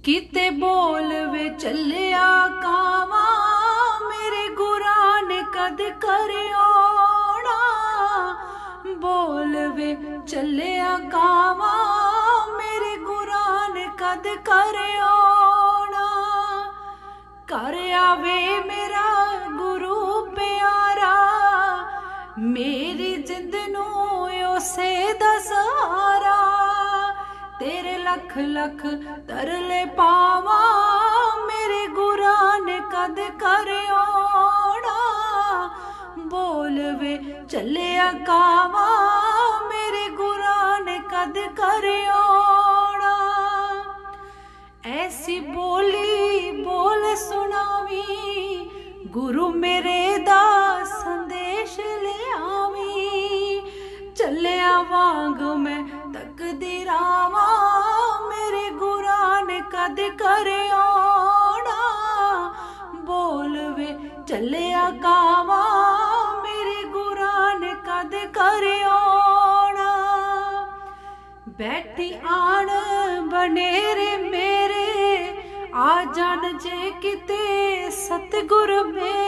किते बोल वे चलिया कावा मेरे गुरां ने कद करयोना। बोल वे चलिया कावा मेरे गुरां ने कद करयोना। कर आवे मेरा गुरु प्यारा मेरी जिंद नू उसे दा सहारा। तेरे लख लख तरले पावा मेरे गुरां ने कद करयोना। बोल वे चलिया कावा मेरे गुरां ने कद करयोना। ऐसी बोली बोल सुनावी गुरु मेरे दा संदेश ले आवी। चलिया वांग मैं तकदी रावा मेरे गुरां ने कद करयोना। बोल वे चलिया कावा मेरे गुरां ने कद करयोना। बैठी आन बनेरे मेरे आ जान जे किते सतगुर मेरे।